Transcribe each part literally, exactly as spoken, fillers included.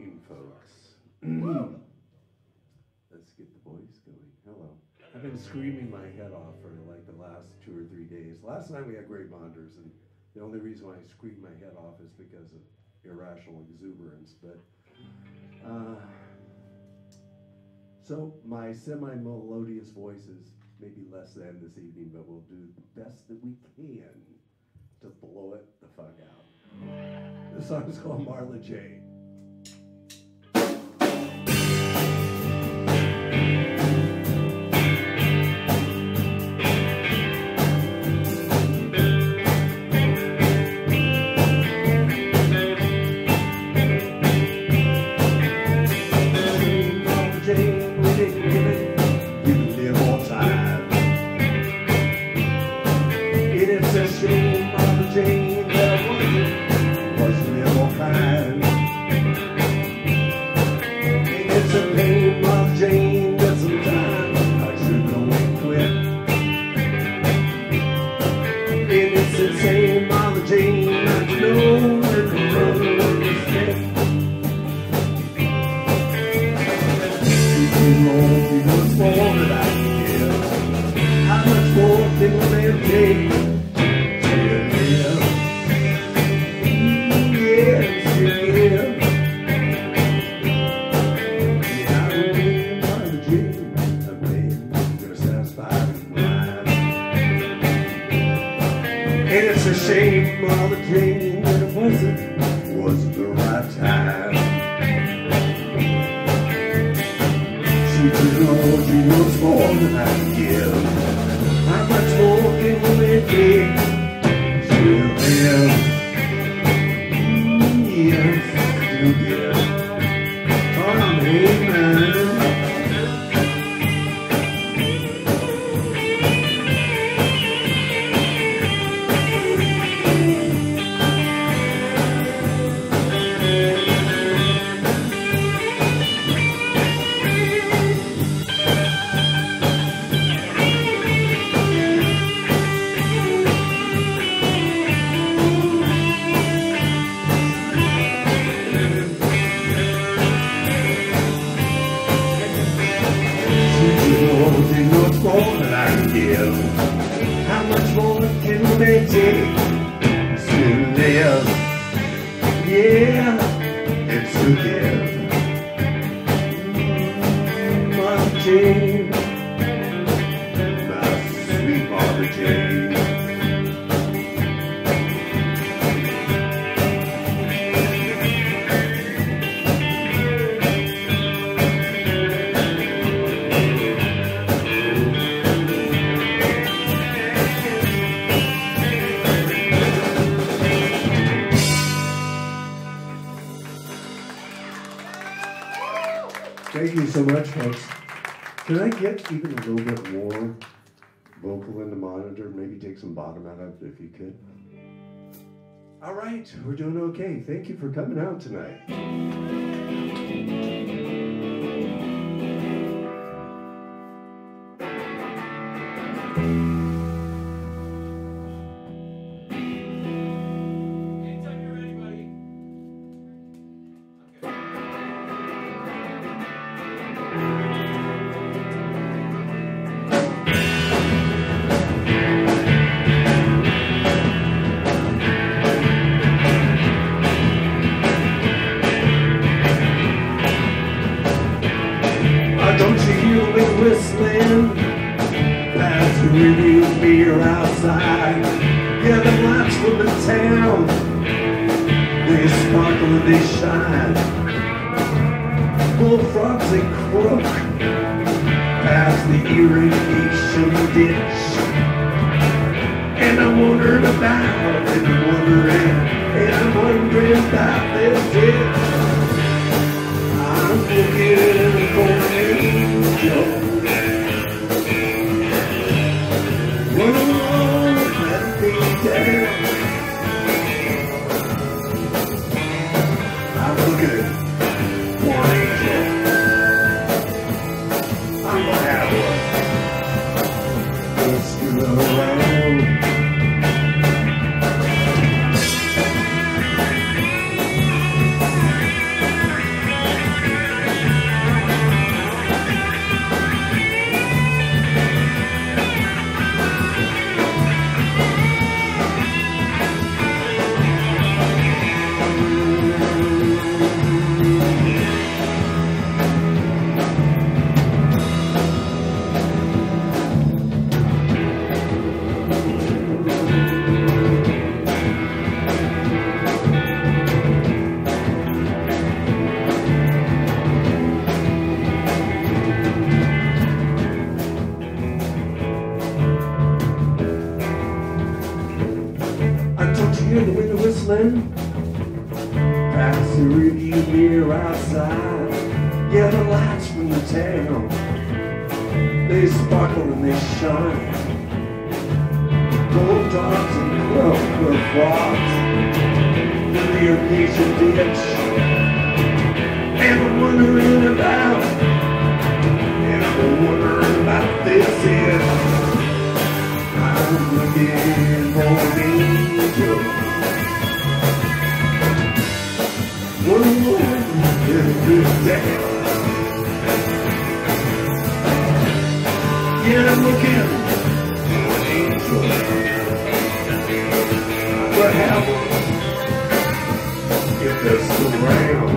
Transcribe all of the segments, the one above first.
evening, folks. Let's get the voice going. Hello. I've been screaming my head off for like the last two or three days. Last night we had great monitors, and the only reason why I screamed my head off is because of irrational exuberance. But uh, so my semi-melodious voice is maybe less than this evening, but we'll do the best that we can to blow it the fuck out. This song is called Marla Jane. Thank you so much, folks. Can I get even a little bit more vocal in the monitor? Maybe take some bottom out of it if you could. All right, we're doing okay. Thank you for coming out tonight. outside. Yeah, the lights from the town, they sparkle and they shine. Gold dogs and quilt for frogs in the irrigation ditch. And I'm wondering about, and I'm wondering about this is, I'm looking for an angel. One more in this day. Yeah, I'm looking for an angel. What happens if they're still around?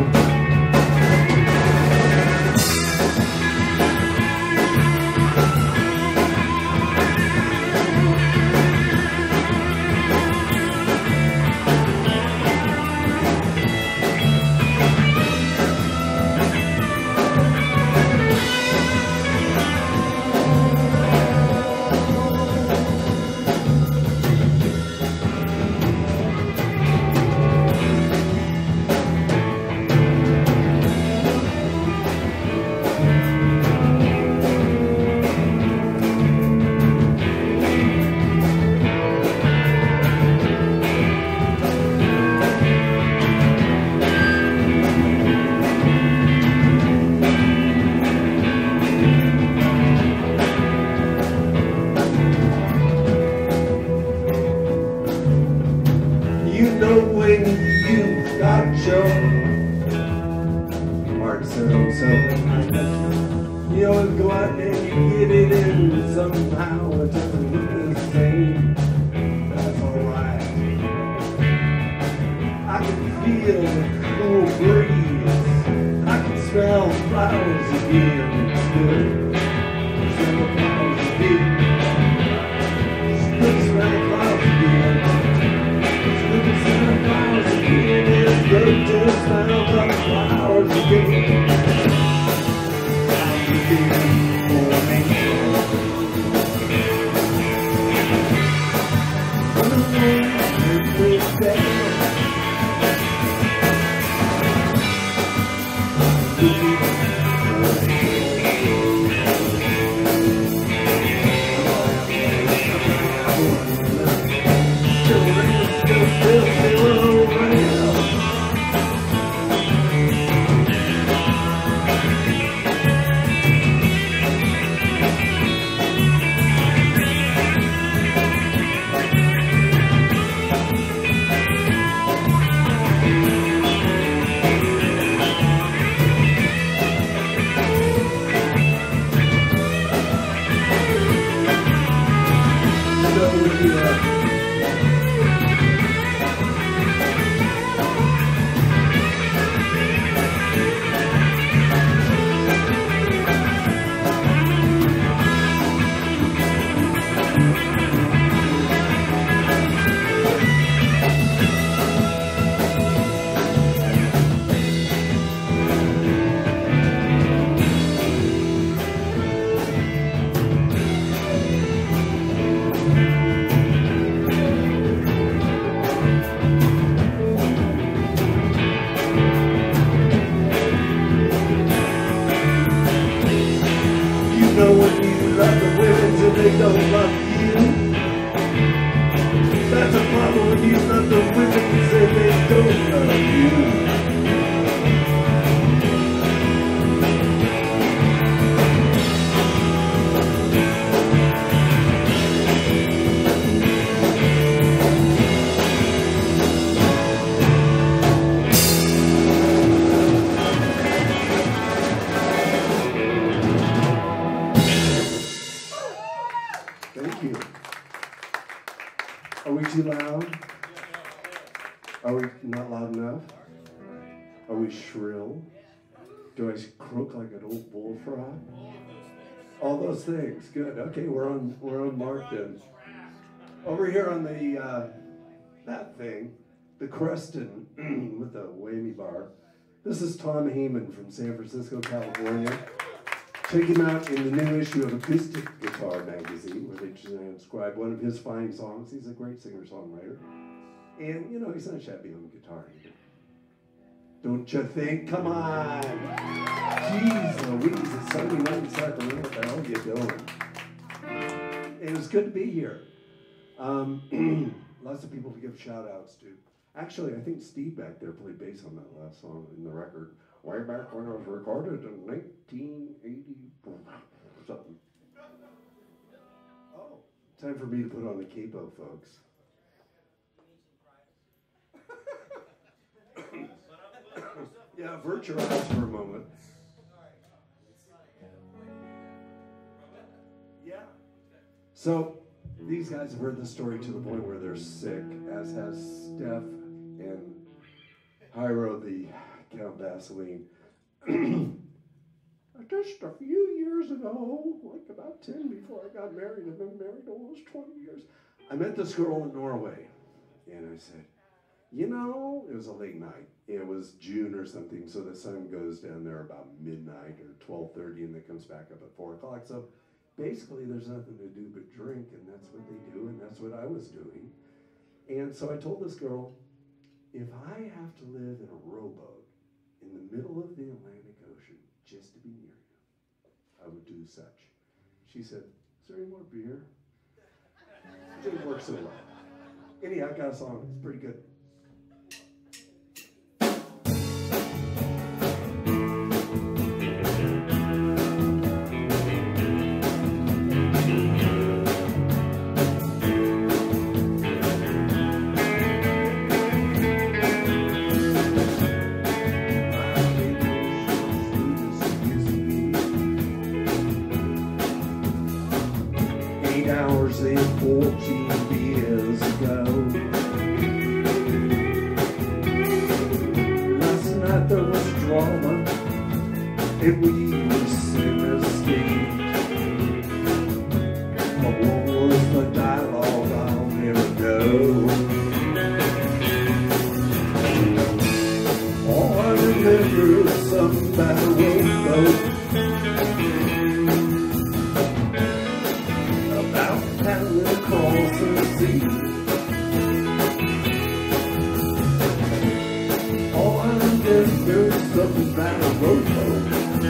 Do I croak like an old bullfrog? All those things. Good. Okay, we're on we're on mark then. Over here on the uh, that thing, the Creston with the whammy bar. This is Tom Heyman from San Francisco, California. Check him out in the new issue of Acoustic Guitar magazine, where they transcribe one of his fine songs. He's a great singer-songwriter. And, you know, he's not shabby on the guitar either. Don't you think? Come on. Jeez Louise, it's Sunday night in Sacramento. What the hell are you doing? It was good to be here. Um, lots of people to give shout outs to. Actually, I think Steve back there played bass on that last song in the record. Way back when it was recorded in nineteen eighty or something. Oh, time for me to put on the capo, folks. Yeah, avert your eyes for a moment. Yeah. So, these guys have heard the story to the point where they're sick, as has Steph and Hyro, the Count Vaseline. Just a few years ago, like about ten before I got married, I've been married almost twenty years. I met this girl in Norway, and I said, you know, it was a late night. It was June or something, so the sun goes down there about midnight or twelve thirty, and it comes back up at four o'clock. So basically, there's nothing to do but drink, and that's what they do, and that's what I was doing. And so I told this girl, if I have to live in a rowboat in the middle of the Atlantic Ocean just to be near you, I would do such. She said, is there any more beer? It didn't work so well. Anyhow, I got a song. It's pretty good. fourteen years ago. Last night there was drama, and we were center stage. But what was the dialogue, I'll never know. All I remember is something about a rowboat. Across the sea. All I remember is something about a rowboat.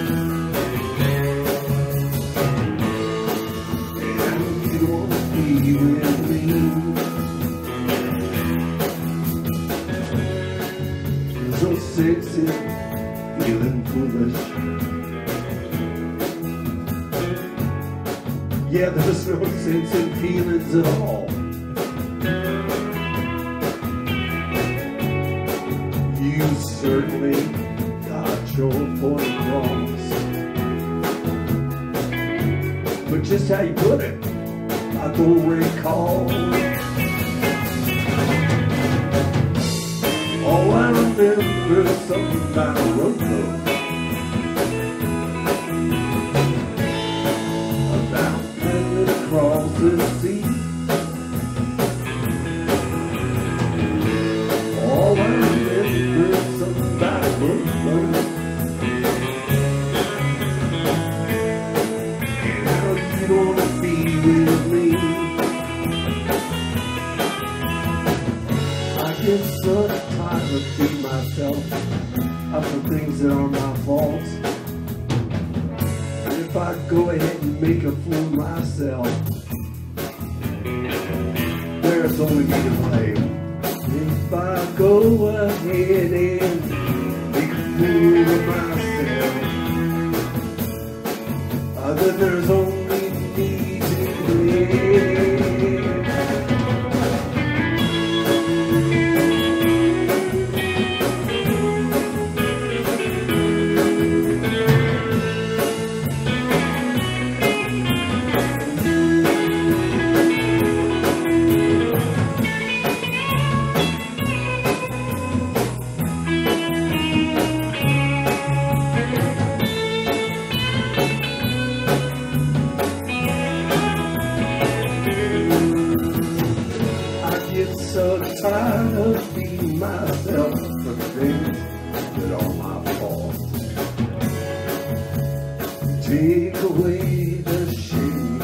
And you want to be with me. So sexy, feeling foolish. Yeah, there's no sense in feelings at all. You certainly got your point across. But just how you put it, I don't recall. All I remember is something about a rowboat. Across the sea. All I remember is something about a rowboat. And now you don't want to be with me. I get so tired of being myself, of the things that are my faults. If I go ahead and make a fool of myself, there's only me to blame. If I go ahead and make a fool of myself, uh, then there's only me to blame. Tired of being myself for things that are my fault. Take away the shame.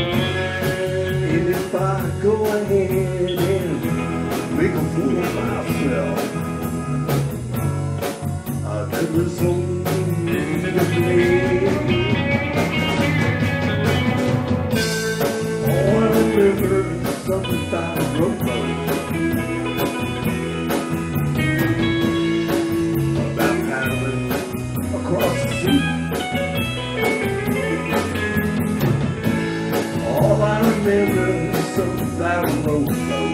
And if I go ahead and make a fool of myself, myself. I've never sold the Oh, I remember something about a rowboat, about paddling across the sea. All I remember is something about a rowboat.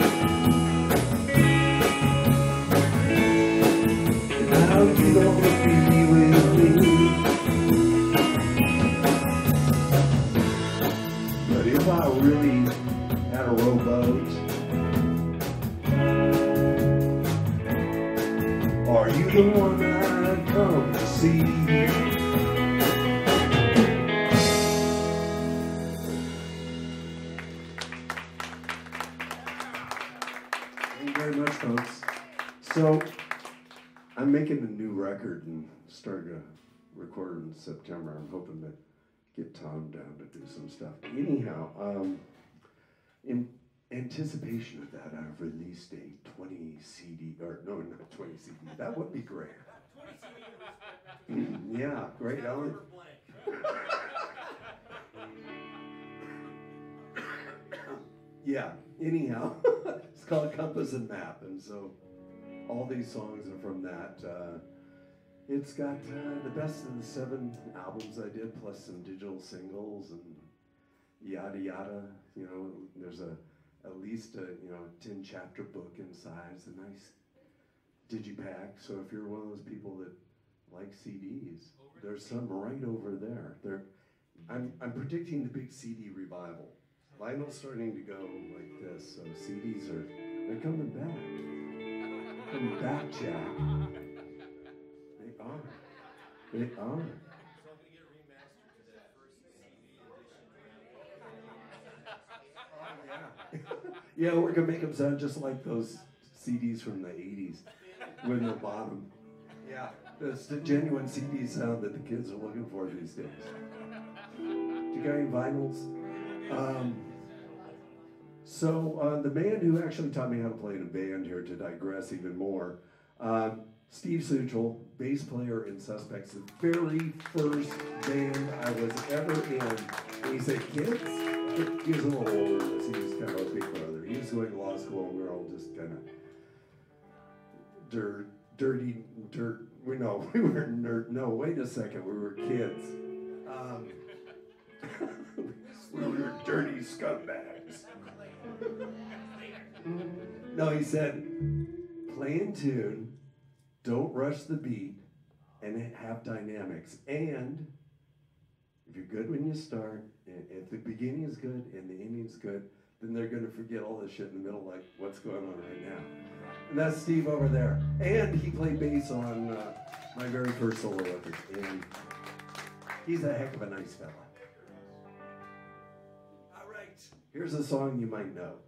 And now you don't be with me. But if I really had a rowboat, are you the one I'd come to see? Thank you very much, folks. So, I'm making a new record and starting to record in September. I'm hoping to get Tom down to do some stuff. Anyhow, um, in anticipation of that, I've released a twenty C D, or no, not twenty C D. That would be great. Yeah, great. Ellen. Yeah, anyhow, it's called Compass and Map, and so all these songs are from that. Uh, it's got uh, the best of the seven albums I did, plus some digital singles and yada yada. You know, there's a at least a you know ten chapter book inside. It's a nice digipack. So if you're one of those people that like C Ds, there's some right over there. There, I'm I'm predicting the big C D revival. Vinyl's starting to go like this, so C Ds are they're coming back. Coming back, Jack. They are. They are. Yeah, we're gonna make them sound just like those C Ds from the eighties when they bought them. Yeah, it's the genuine C D sound that the kids are looking for these days. Do you got any vinyls? Um, so uh, the man who actually taught me how to play in a band here, to digress even more, um, Steve Suchel, bass player in Suspects, the very first band I was ever in. And he said, kids? He was a little older than us. He was kind of a big brother. He was going to law school, and we were all just kind of dirt, dirty, dirt. We no, we were nerd. No, wait a second. We were kids. Um, we were dirty scumbags. No, he said, play in tune, don't rush the beat, and have dynamics. And if you're good when you start, if the beginning is good and the ending is good, then they're going to forget all this shit in the middle, like what's going on right now. And that's Steve over there. And he played bass on uh, my very first solo record. And he's a heck of a nice fella. All right, here's a song you might know.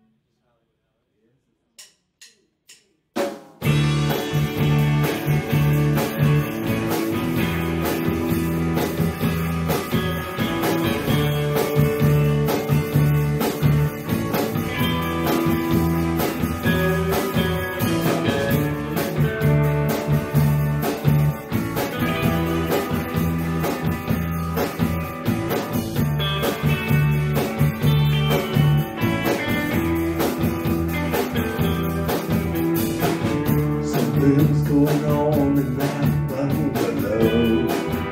Something's going on in that bungalow.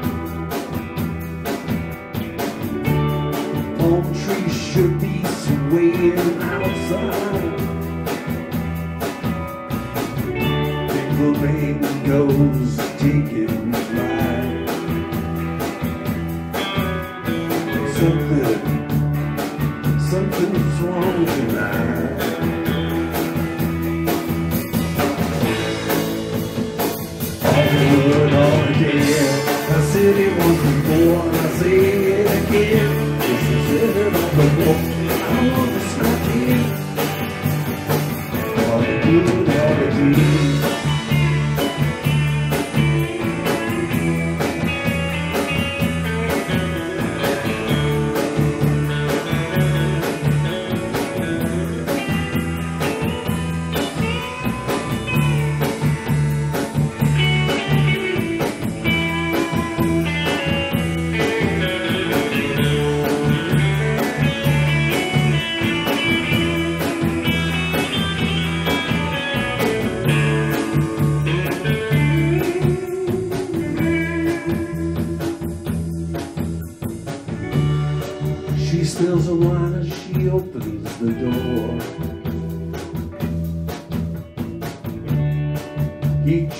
Palm trees should be swaying outside. Big flamingos taking flight. Something, something's wrong tonight. Good all day. I said it once before, and I say it again. This is it on the wall. I want to smack it. All the good, all the good.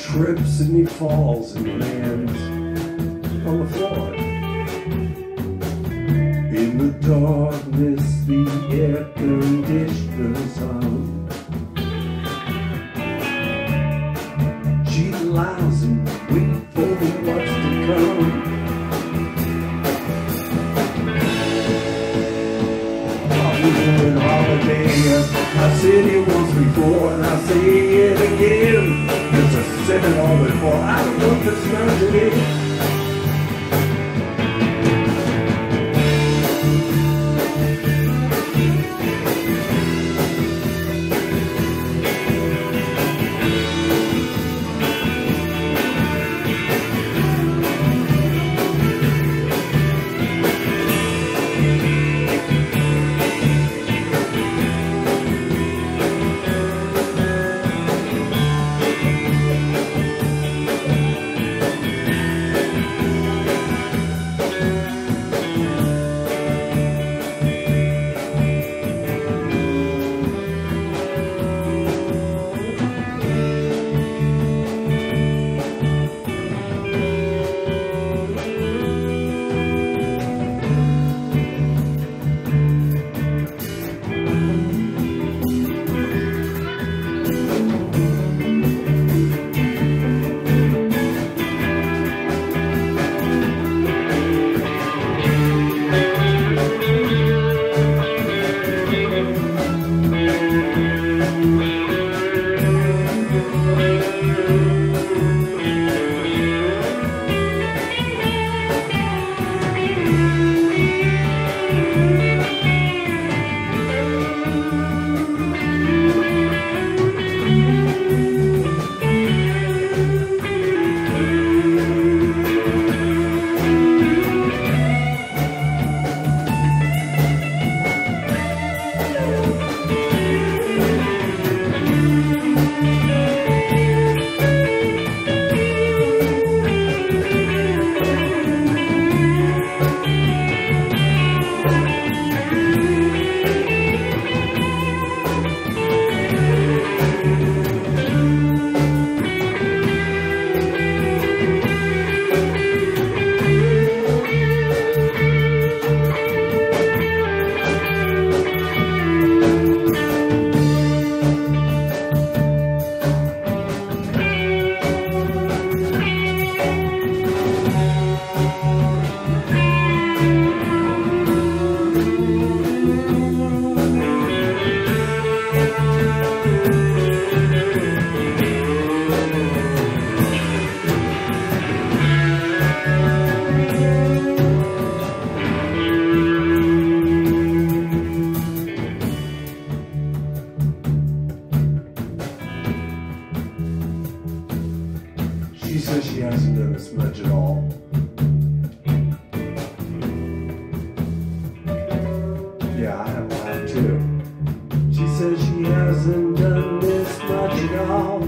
trips and he falls and lands on the floor. In the darkness, the air conditioner's on. She lies and waits for what's to come. On holiday, I said it once before, and I'll say it again. Cause I said it all before. I don't know if it's not today. She says she hasn't done as much at all. Yeah, I have laughed too. She says she hasn't done this much at all.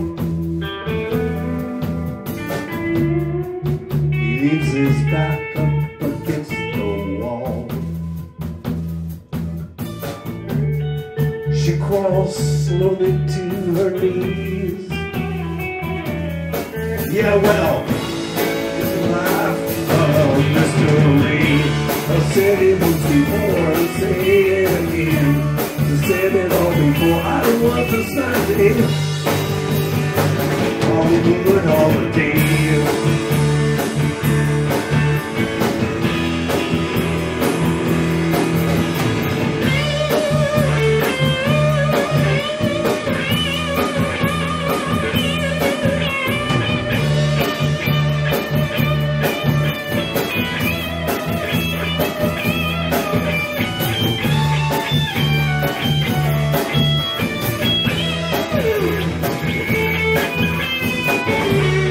He leans his back up against the wall. She crawls slowly to her knees. Yeah, well, it's a life of mystery. I said it once before, I'll say it again. I said it all before, I don't want to sign it. Hollywood holiday. Thank you.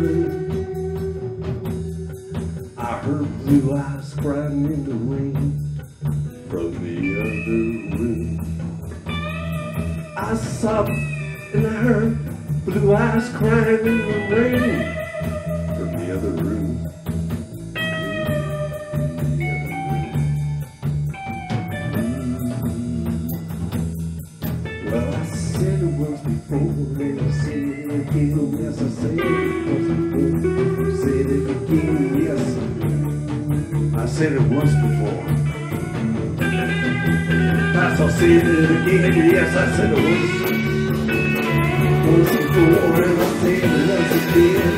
morning, I heard blue eyes crying in the rain from the other room. I sobbed and I heard blue eyes crying in the rain from the other room. Well, I said it once before, and I said it again. Yes, I said it once before. Said it again, yes. I said it once before. That's I said it again, yes, I said it once. Once before, and I said it once again.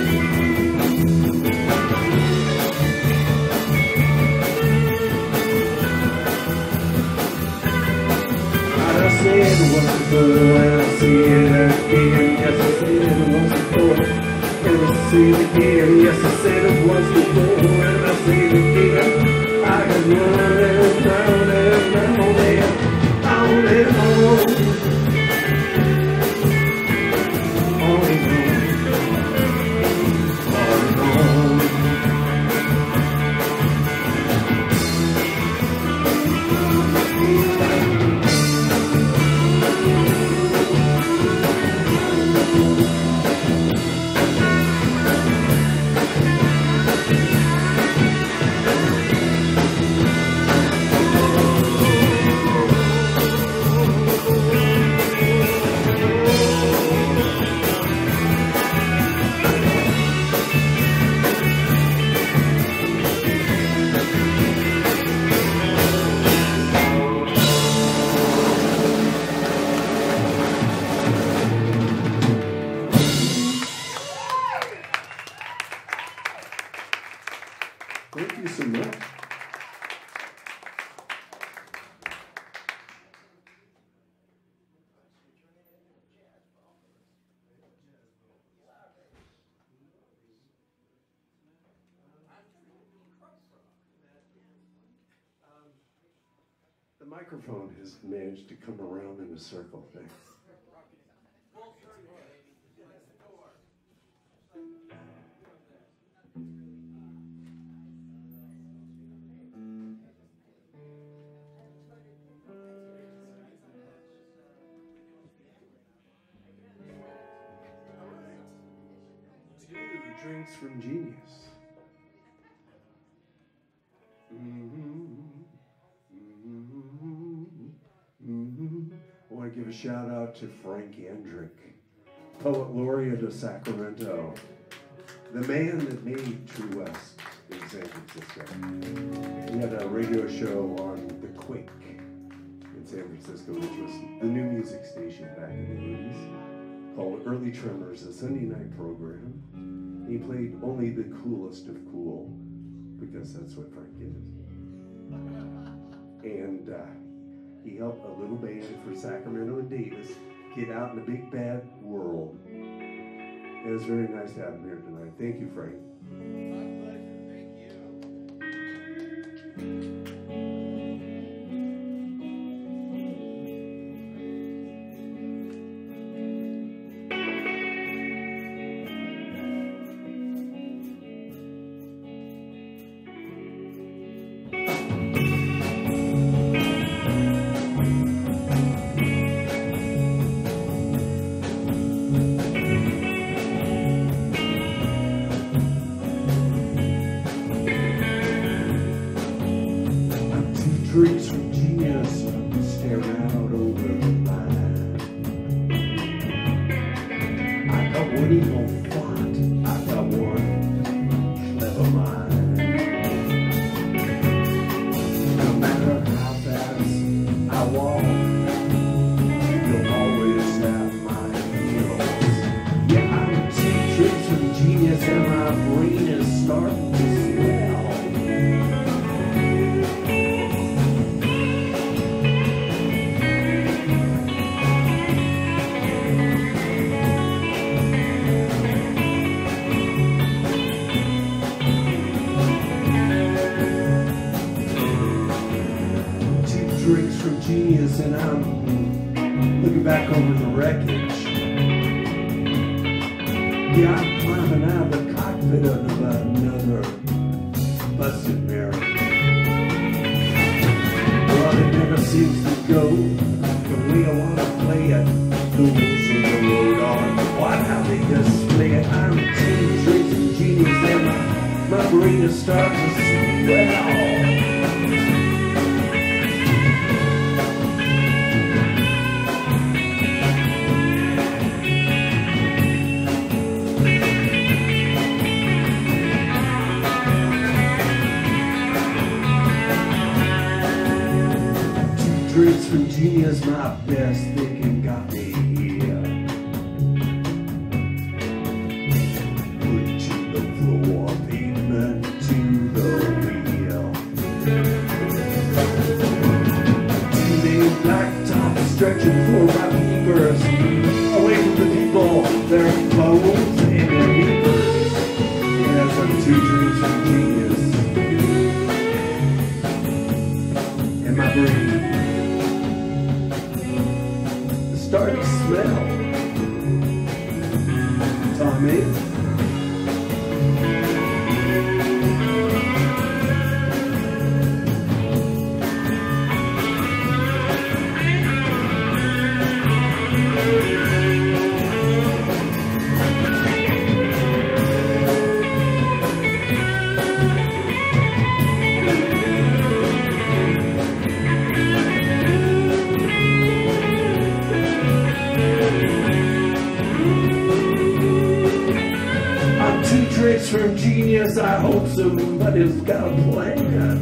I said it once before, and I say it again. Yes, I said it once before, and I say it again. Yes, I said it once before, and I say it again. I can run and round and round and on and on. On and on. On and on. Thank you so much. The microphone has managed to come around in a circle thing. Drinks from Genius. Mm-hmm. Mm-hmm. Mm-hmm. I want to give a shout out to Frank Andrick, Poet Laureate of Sacramento, the man that made True West in San Francisco. He had a radio show on The Quake in San Francisco, which was the new music station back in the eighties, called Early Tremors, a Sunday night program. He played only the coolest of cool, because that's what Frank is. And uh, he helped a little band for Sacramento and Davis get out in the big bad world. It was very nice to have him here tonight. Thank you, Frank. My pleasure. Thank you. Drinks from Genius, staring out over the line. I got one evil thought, I got one clever mind. No matter how fast I walk, you'll always have my heels. Yeah, I'm two drinks from Genius and my brain is starting to swell. Drinks from Genius, and I'm looking back over the wreckage. Yeah, I'm climbing out fed up about another busted marriage. Well, it never seems to go the way I want to play it. The rules of the road are what how they display it. I'm team traits and genius, and my, my brain is starting to swell. Drinks from genius, my best thinking got me here. Put to the floor, pavement to the wheel. Two-lane blacktop stretching for my peepers, away from the people, their phones and their beepers. Yes, I'm two drinks from genius. And my brain. Starting to smell. Tolman. Tricks from genius, I hope somebody's got a plan.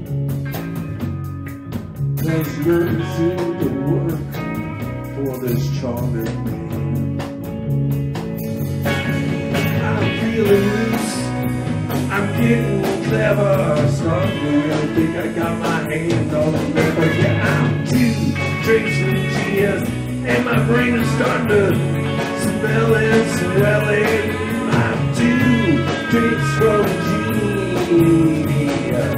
Cause none seem to work for this charming man. I'm feeling loose, I'm getting clever, starting to really think I got my hand on the lever. Yeah, I'm two tricks from genius, and my brain is starting to smell and swell it. I'm two tricks from genius.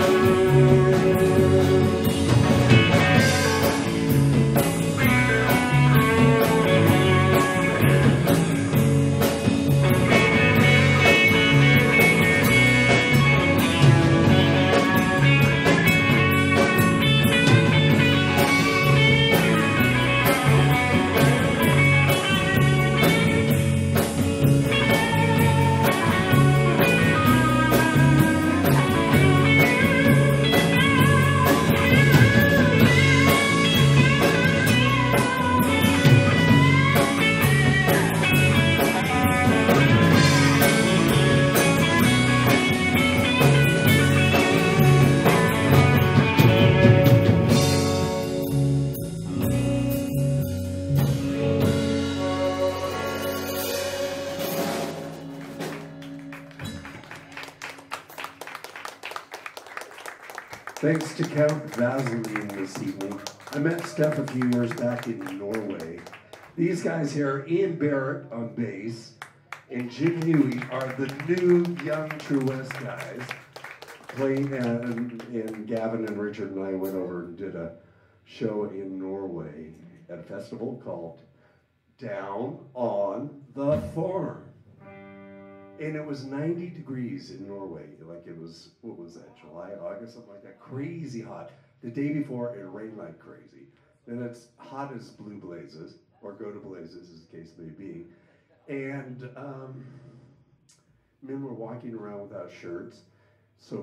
Thanks to Count Vaseline this evening. I met Steph a few years back in Norway. These guys here, Ian Barrett on bass and Jim Newey, are the new young True West guys. Playing, and, and Gavin and Richard and I went over and did a show in Norway at a festival called Down on the Farm. And it was ninety degrees in Norway. Like it was, what was that, July, August, something like that. Crazy hot. The day before, it rained like crazy. Then it's hot as blue blazes, or go to blazes, as the case may be. And um, men were walking around without shirts. So,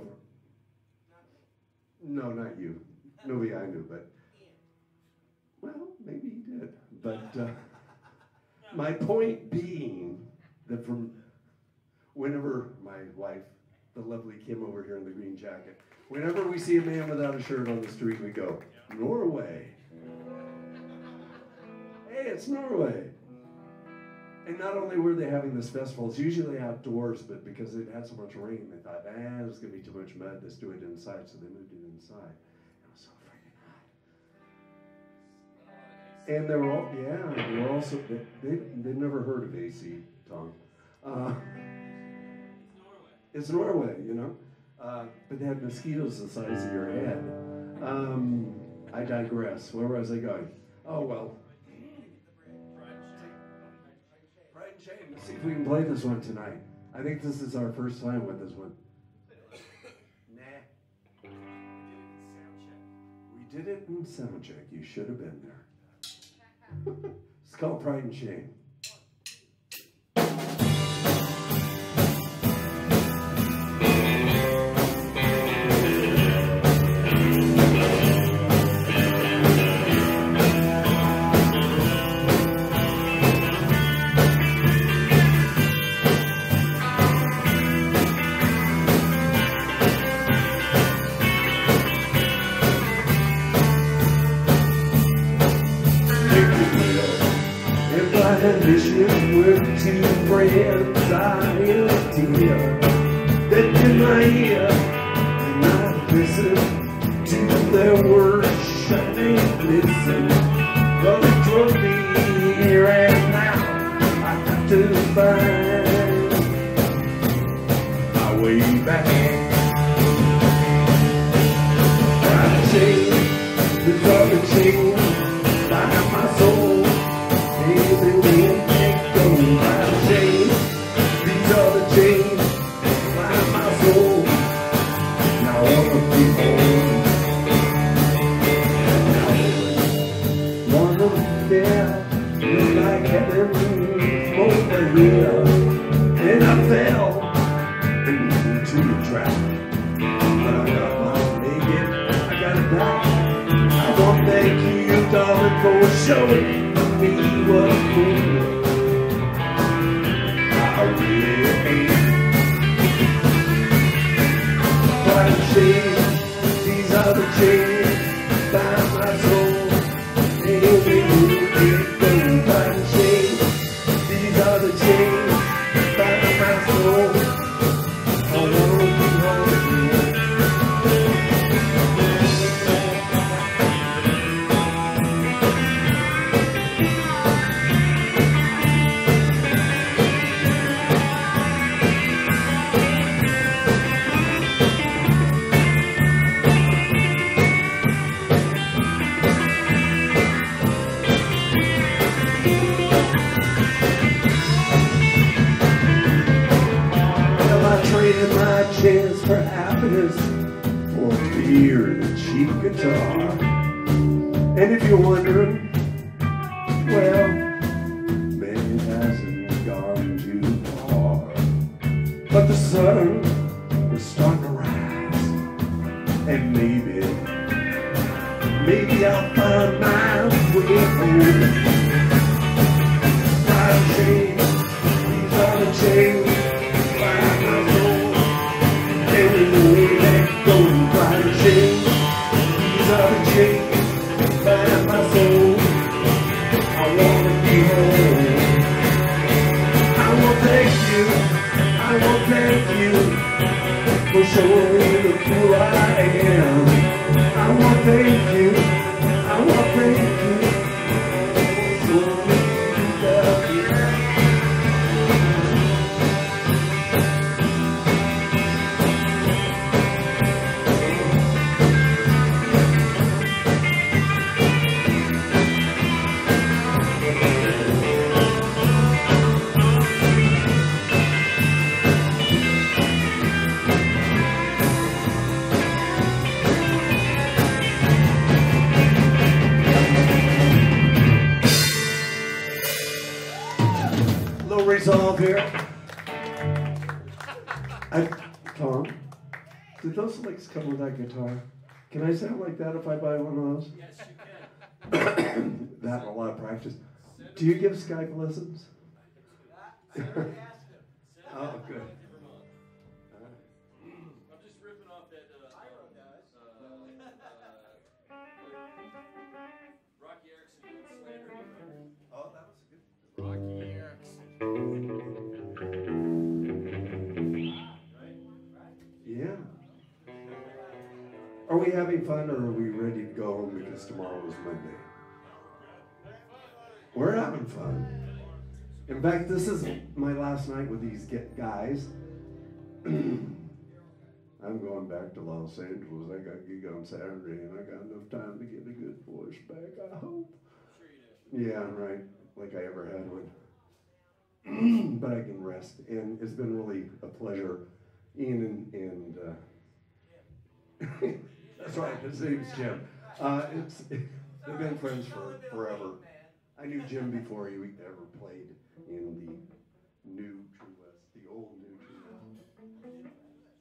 no, not you. Nobody I knew, but, well, maybe he did. But uh, my point being that from whenever my wife, the lovely Kim over here in the green jacket, whenever we see a man without a shirt on the street, we go, Norway. Hey, it's Norway. And not only were they having this festival, it's usually outdoors, but because it had so much rain, they thought, ah, there's going to be too much mud, let's do it inside. So they moved it inside. It was so freaking hot. And they were all, yeah, they were also, they, they, they've never heard of A C, Tom. Uh, It's Norway, you know, uh, but they had mosquitoes the size of your head. Um, I digress. Where was I going? Oh, well. Pride and Shame. Let's see if we can play this one tonight. I think this is our first time with this one. Nah. We did it in sound check. You should have been there. It's called Pride and Shame. Mission with two friends, I am a dear that in my ear and I listen to their words shining listen. But for me here and now, I have to find my way back. Try to change the other change behind my soul. Baby, we can't go by the chains. These are the chains behind my soul. Now I wanna be home. Now one of them looked like heaven over here, and I fell into the trap. But I got my naked, I gotta die. I wanna thank you, darling, for showing me what fool I really hate. Pride and shame, these are the chains behind my soul. Ain't we moving, going pride and shame. These are the chains behind my soul. I wanna be home. My chance for happiness for beer and a cheap guitar. And if you're wondering, well, maybe it hasn't gone too far. But the sun is starting to rise, and maybe, maybe I'll find my way home. Pride and shame, these are the chains. Anyway, let go and pride and shame. These are the chains behind my soul. I wanna be home. I want to thank you, I want to thank you for showing me who I am. I want to thank you, I want to thank you for showing me that I am. Resolve here. I, Tom, did those licks come with that guitar? Can I sound like that if I buy one of those? Yes, you can. That and a lot of practice. Do you give Skype lessons? I already asked him. Send Oh, that good. to Vermont. I'm just ripping off that. Uh, Iro does. Uh, uh, Rocky Erickson doing slander. Oh, that was a good. Rocky Erickson. Yeah. Are we having fun or are we ready to go home because tomorrow is Monday? We're having fun. In fact, this is my last night with these guys. I'm going back to Los Angeles. I got a gig on Saturday and I got enough time to get a good voice back, I hope. Sure you do. Yeah, right. Like I ever had one. but I can rest. And it's been really a pleasure. Ian and, and uh, that's right, his name's Jim. Uh, it's, they've been friends for forever. I knew Jim before he ever played in the new True West, the old new True West.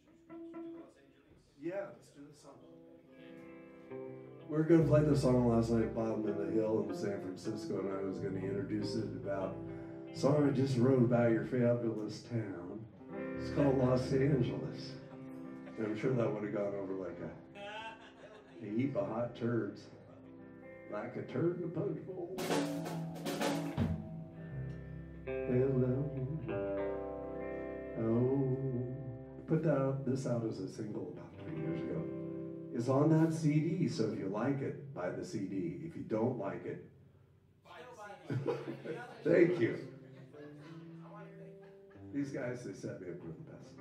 Yeah, let's do this song. We were going to play the song last night, Bottom of the Hill in San Francisco, and I was going to introduce it about a song I just wrote about your fabulous town. It's called Los Angeles. And I'm sure that would have gone over like a, a heap of hot turds. Like a turd in a punch bowl. Hello. Oh. Put that out, this out as a single about three years ago. It's on that C D, so if you like it, buy the C D. If you don't like it, thank you. These guys, they set me up for the best.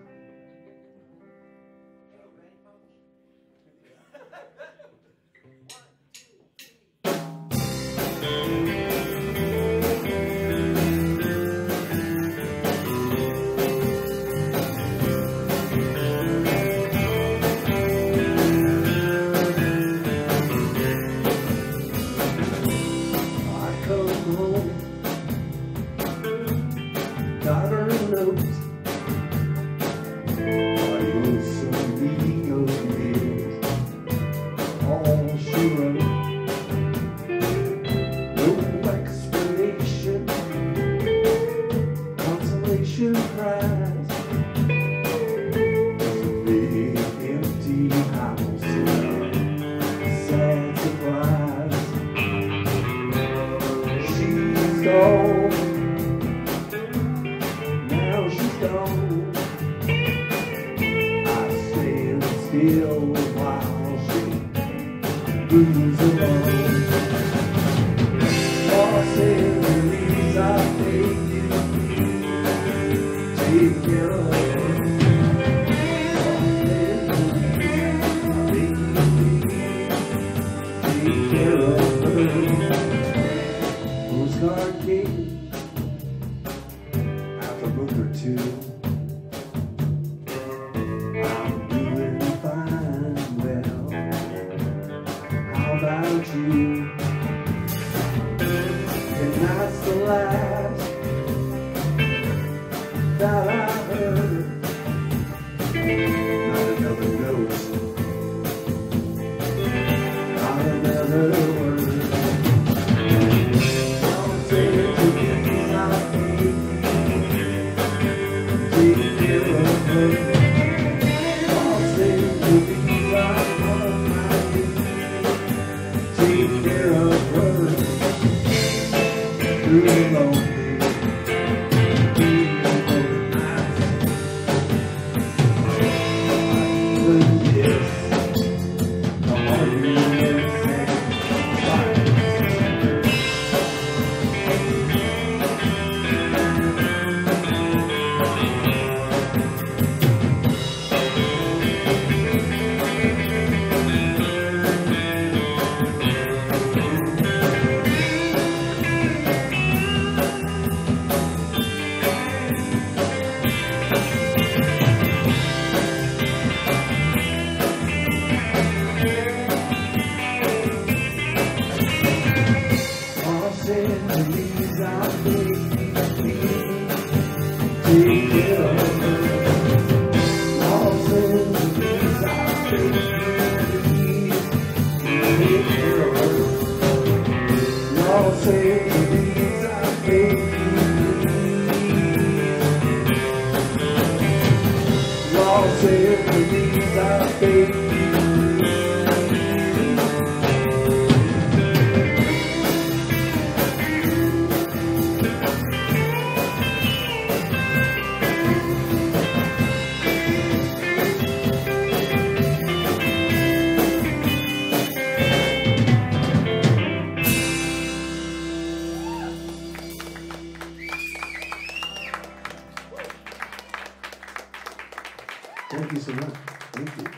Thank you so much. Thank you.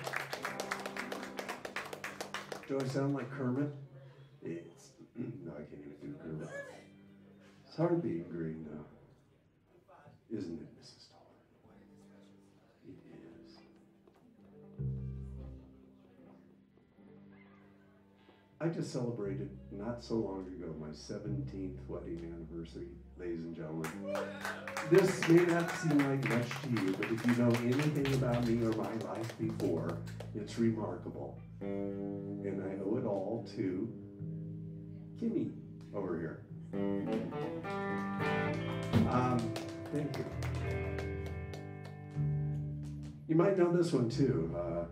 Do I sound like Kermit? It's, no, I can't even do Kermit. It's hard being green, though. I just celebrated not so long ago my seventeenth wedding anniversary, ladies and gentlemen. This may not seem like much to you, but if you know anything about me or my life before, it's remarkable. And I owe it all to Kimmy over here. Um, thank you. You might know this one too. Uh,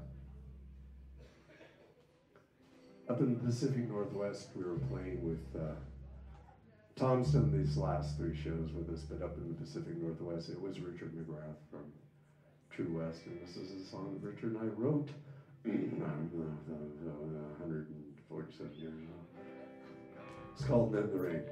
up in the Pacific Northwest, we were playing with, uh, Tom's done these last three shows with us, but up in the Pacific Northwest, it was Richard McGrath from Truewesterners, and this is a song that Richard and I wrote one hundred forty-seven years ago. It's called "Men in the Rain."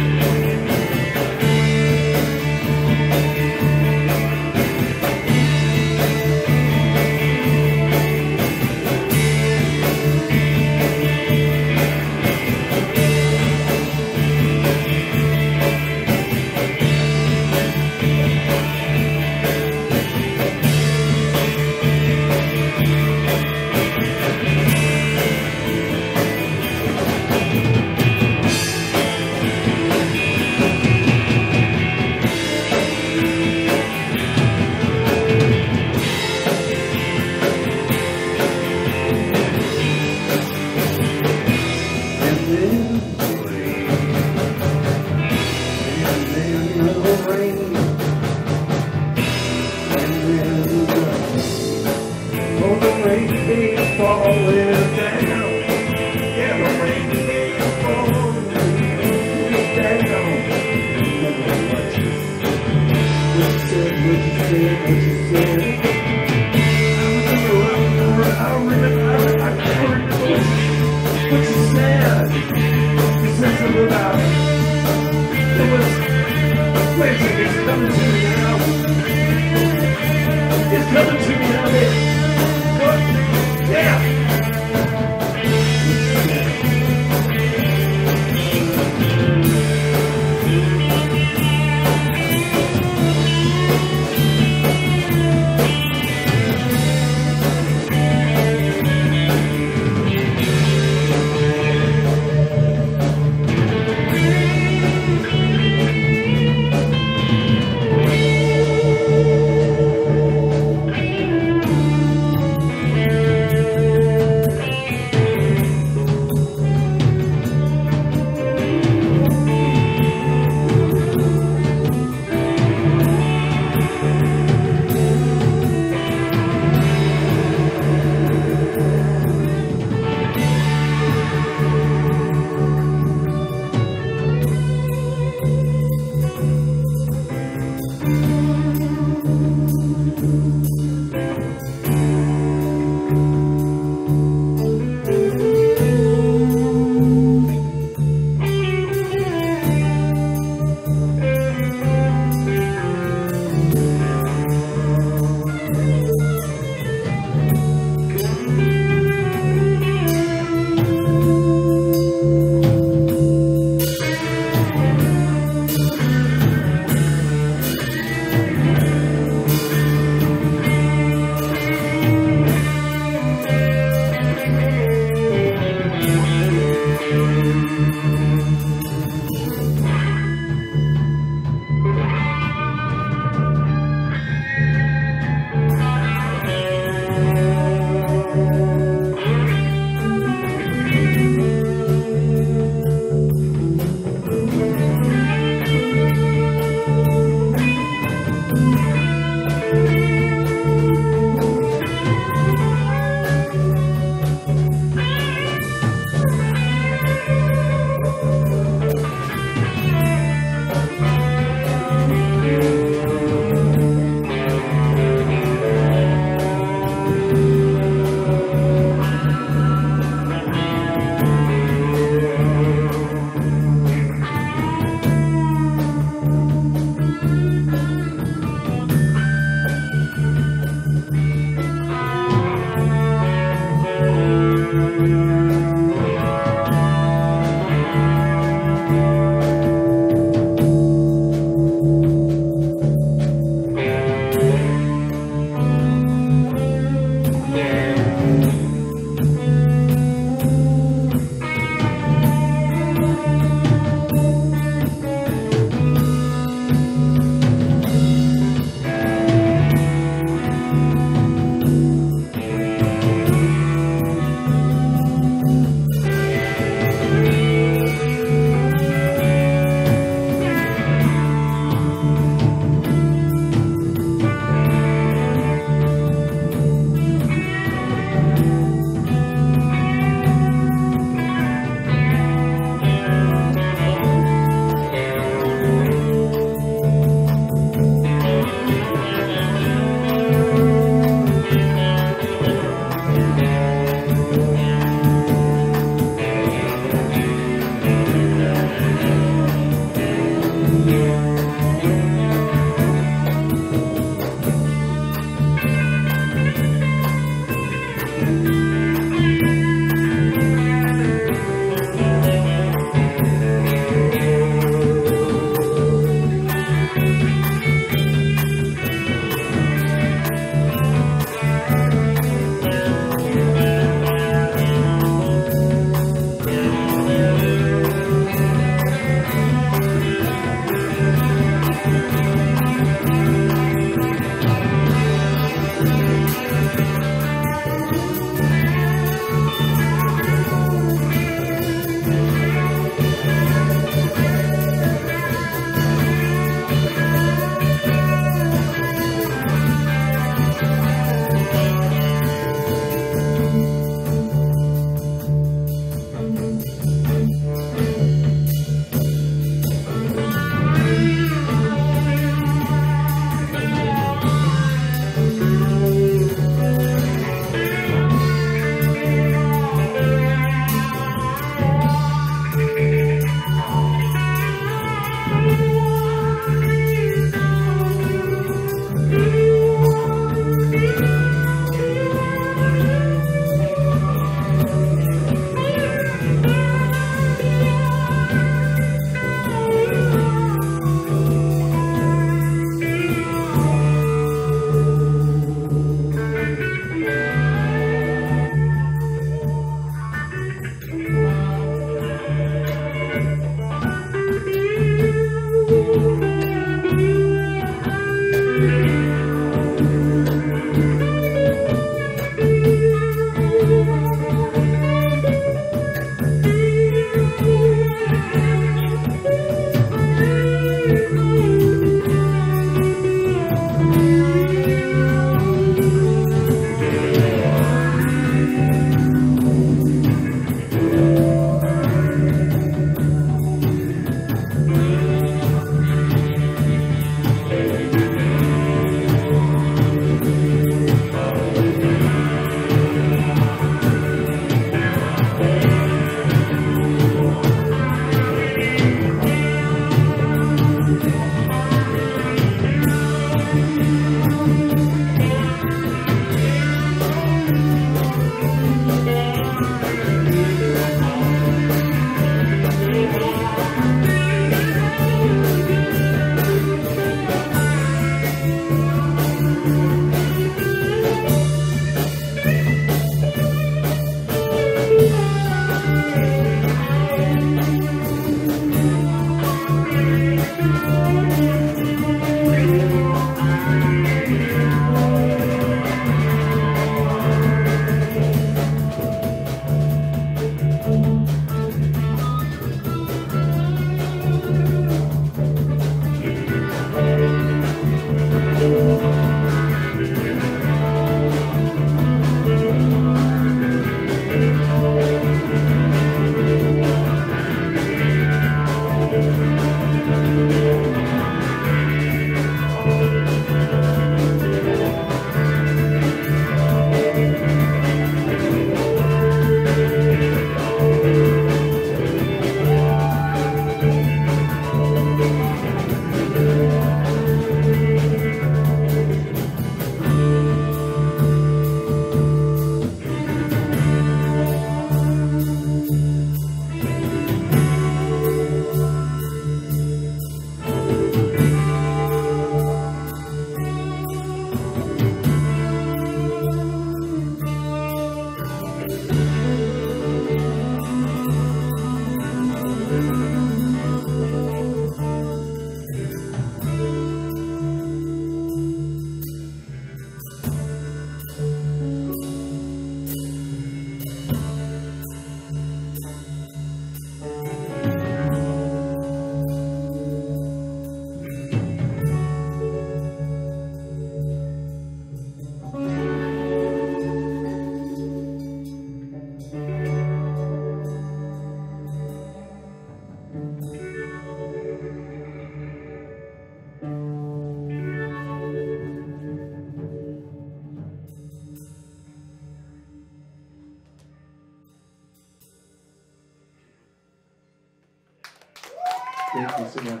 Thank you so much.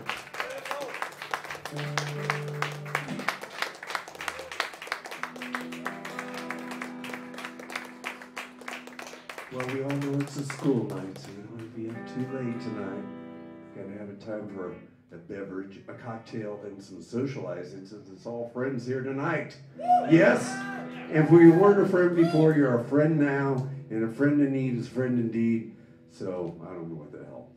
Well, we all know it's a school night, so we don't want to be up too late tonight. Gotta have a time for a, a beverage, a cocktail, and some socializing since it's all friends here tonight. Yes? And if we weren't a friend before, you're a friend now, and a friend in need is a friend indeed. So, I don't know what the hell.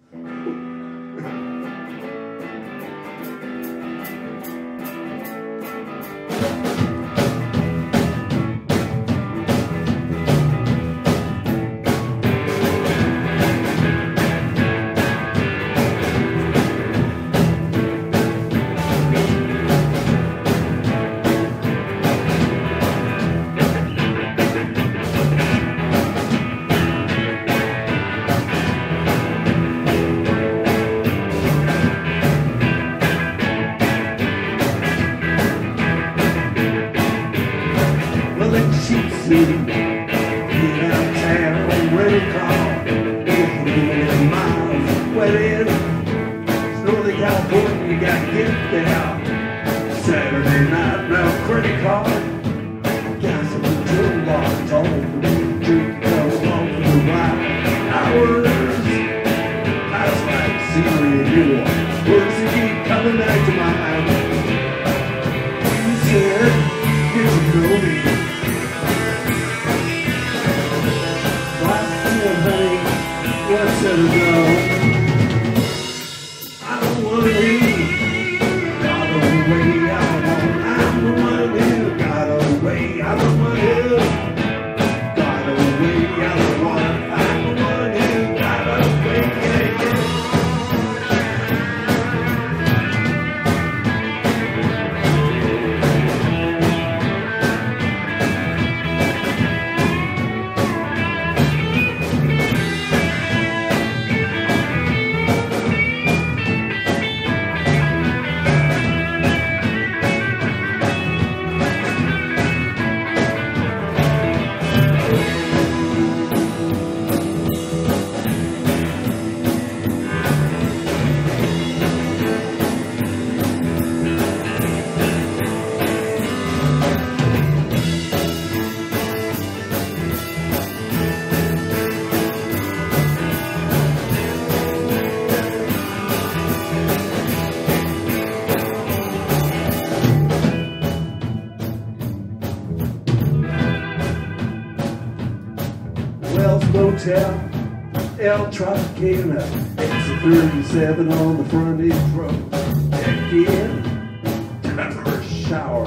El Tropicana, it's a thirty-seven on the frontage road. Check in, time for a shower,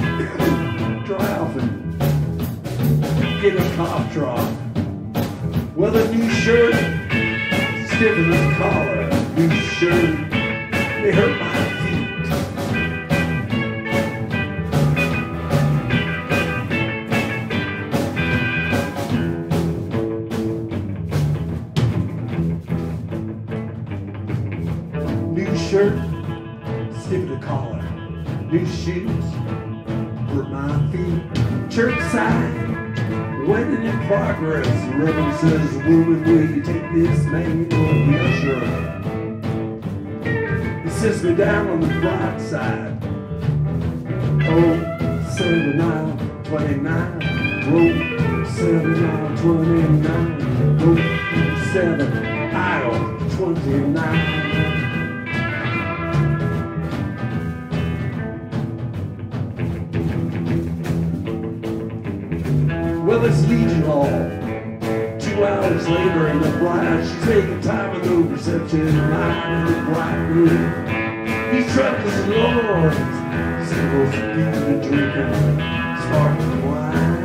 dry off and get a cough drop. Well, a new shirt, stiff in the collar, new shirt, they hurt my feet. Shirt, stiff in the collar, new shoes for my feet. Church sign, wedding in progress. The reverend says, woman, will you take this man? Oh, yeah, sure. He sits me down on the bright side. Oh, seventy-nine, twenty-nine. Oh, seventy-nine, twenty-nine. Oh, seven, aisle, twenty-nine. Well, it's Legion Hall, two hours hours later in the bride, she's making time with no reception line in the bridegroom. He's drunk as a lord. He's supposed to be drinking sparkling wine.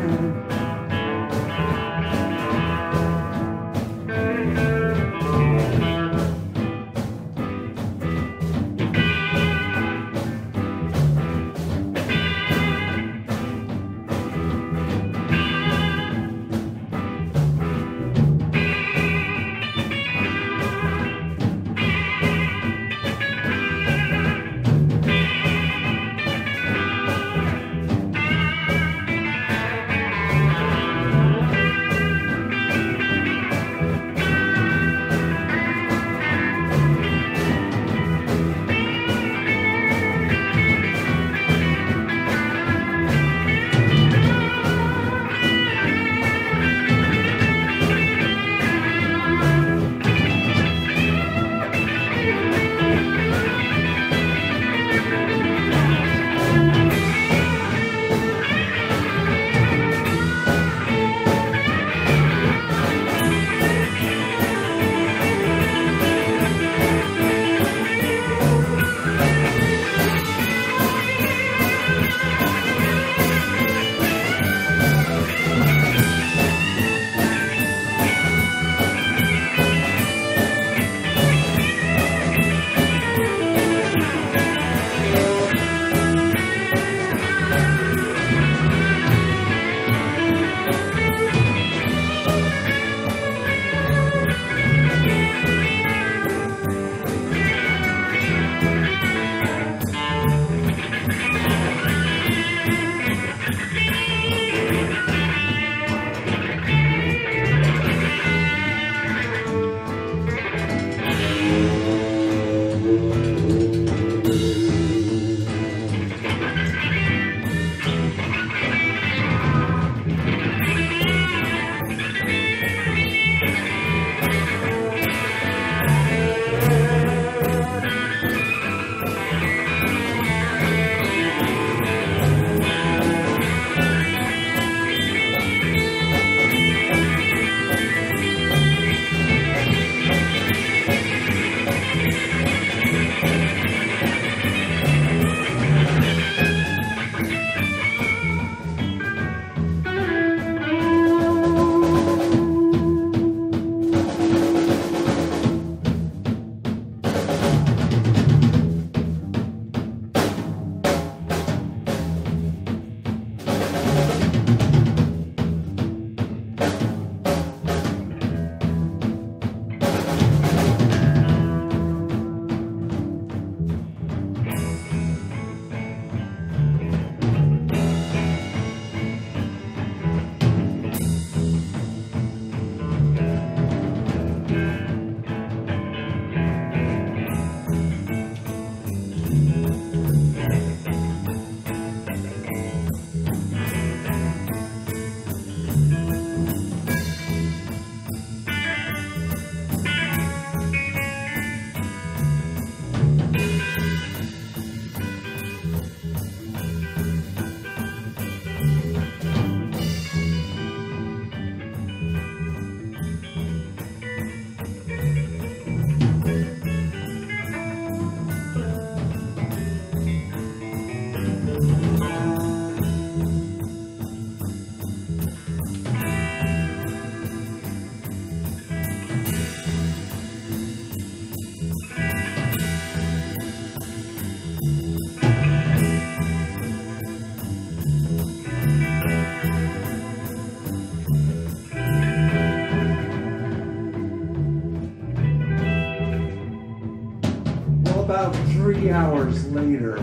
about three hours later,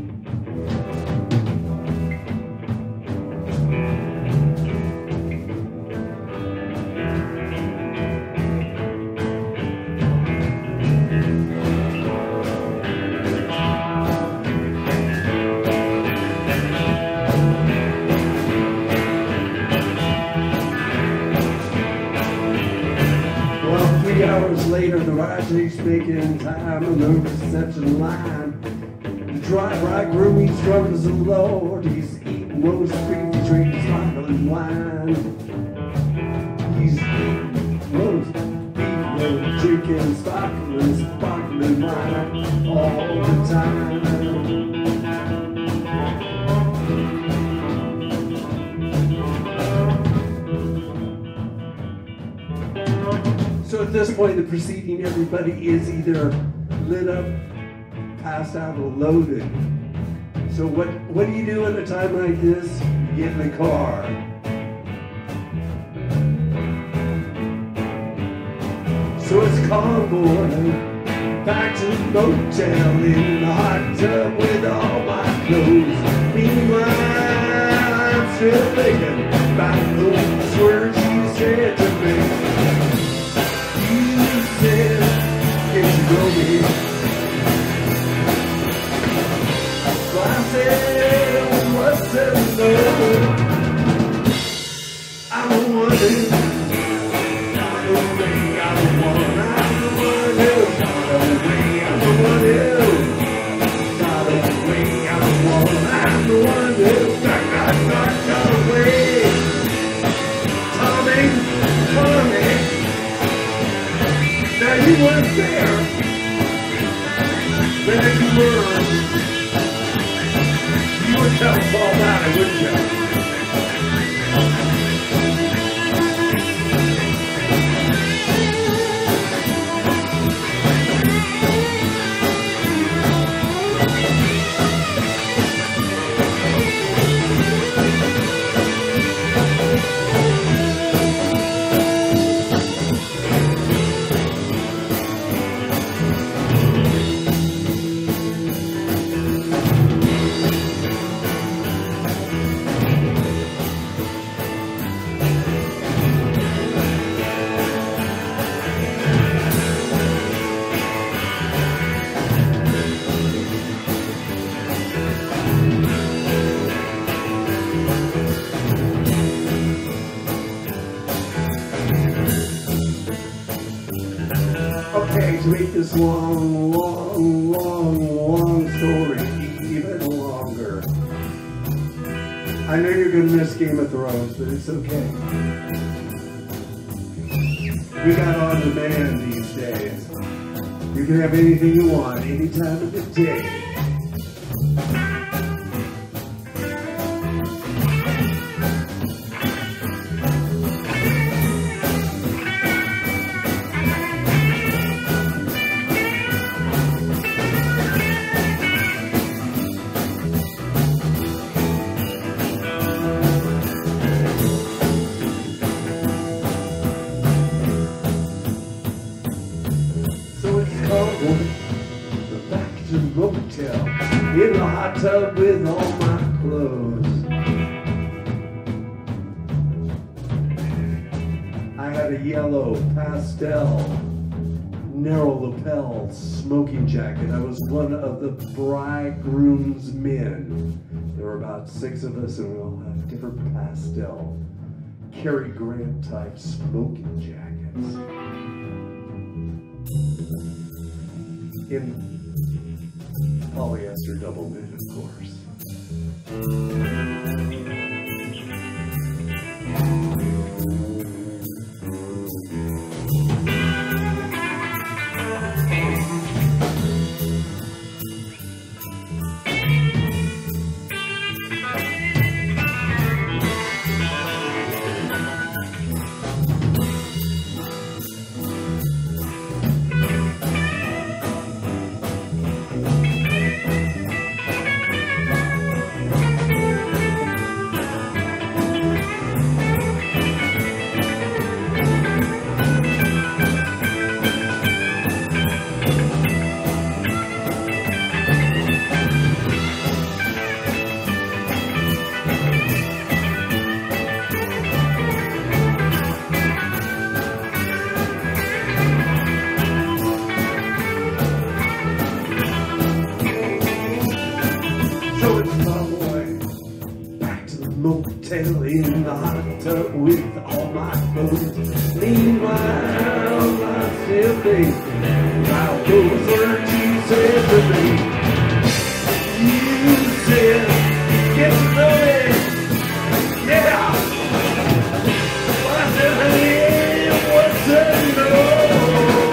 later, the Raji's making time on the reception line. The dry bridegroom, he's drunk as a lord. He's eating roast beef, he's drinking sparkling wine. He's eating drinking sparkling, sparkling wine all the time. So at this point in the proceeding, everybody is either lit up, passed out, or loaded. So what, what do you do at a time like this? You get in the car. So it's convoy back to the motel in the hot tub with all my clothes. Meanwhile, I'm still thinking about those words you said to me. You said, can you go here? So I said, what's that love? I'm the one who you weren't there, but if you were, you would tell us all about it, wouldn't you? Okay, to make this long, long, long, long story even longer. I know you're going to miss Game of Thrones, but it's okay. We got on demand these days. You can have anything you want, any time of the day. In the hot tub with all my clothes. I had a yellow pastel narrow lapel smoking jacket. I was one of the bridegroom's men. There were about six of us and we all had different pastel Cary Grant type smoking jackets. In polyester double knit, of course. Motel in the hot tub with all my clothes. Meanwhile, I'm still thinking about those words you said to me. You said, get to know it. Yeah. Well, I said, honey, what's that? No.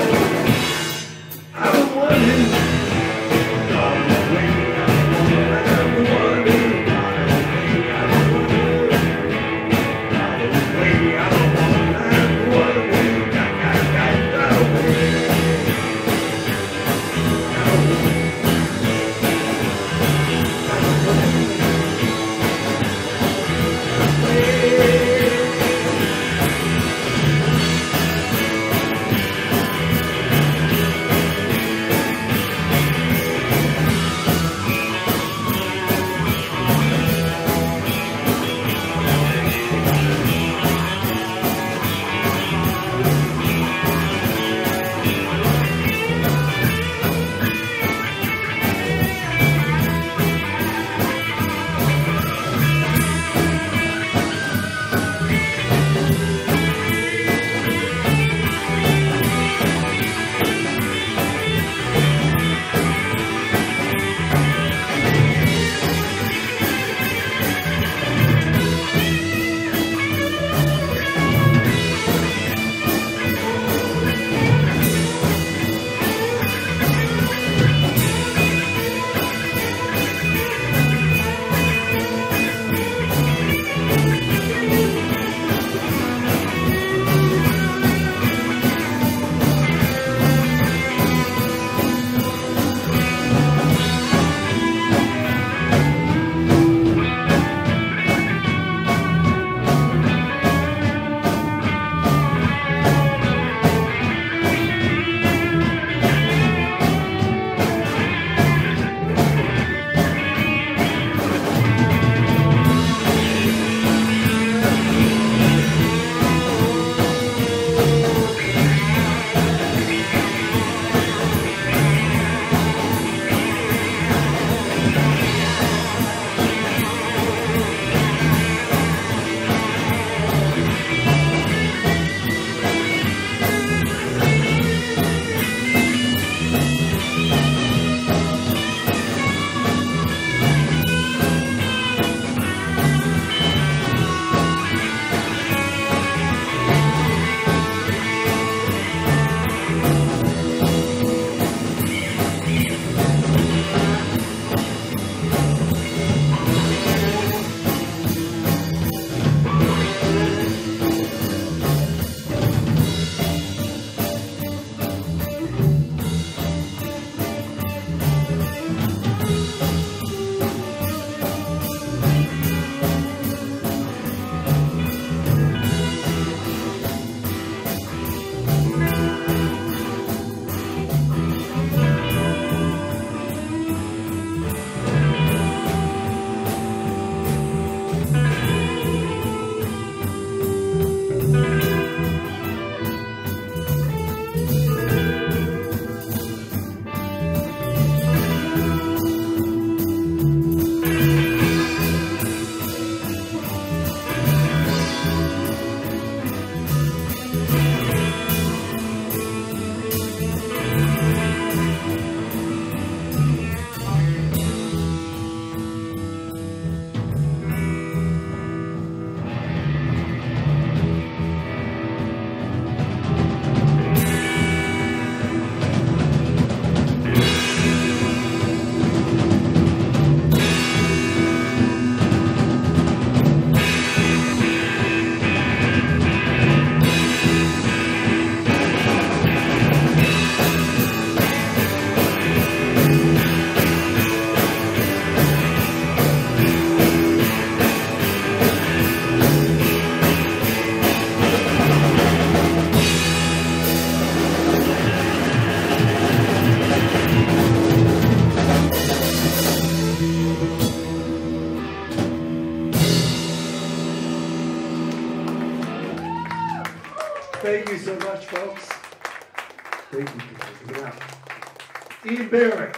so much, folks. Thank you for coming out. Ian Barrett.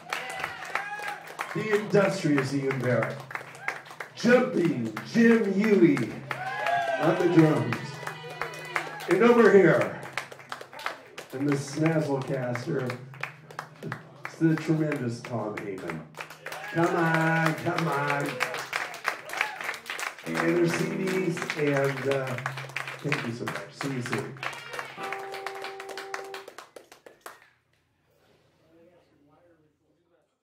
The industrious Ian Barrett. Jumping Jim Huey on the drums. And over here, in the Snazzlecaster, it's the tremendous Tom Heyman. Come on, come on. And their C Ds, and uh, thank you so much. See you soon.